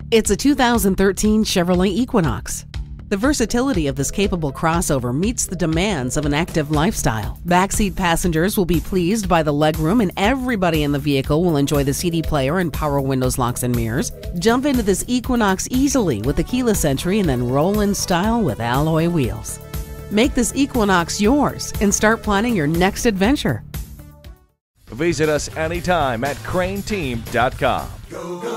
It's a 2013 Chevrolet Equinox. The versatility of this capable crossover meets the demands of an active lifestyle. Backseat passengers will be pleased by the legroom, and everybody in the vehicle will enjoy the CD player and power windows, locks, and mirrors. Jump into this Equinox easily with the keyless entry and then roll in style with alloy wheels. Make this Equinox yours and start planning your next adventure. Visit us anytime at crainteam.com.